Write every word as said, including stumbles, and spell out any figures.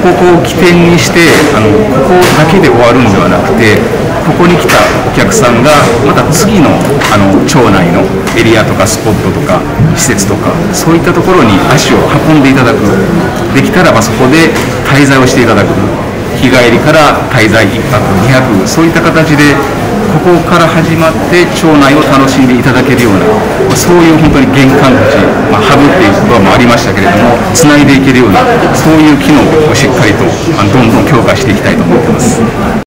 ここを起点にして、あのここだけで終わるんではなくて、ここに来たお客さんがまた次のあの町内のエリアとかスポットとか施設とか、そういったところに足を運んでいただく、できたらばそこで滞在をしていただく、日帰りから滞在いっぱくにはく、そういった形でここから始まって町内を楽しんでいただけるような、そういう本当に玄関口、まあ、ハブっていう言葉もありましたけれども、つないでいけるような、そういう機能をしっかりとあのどんどん強化していきたいと思ってます。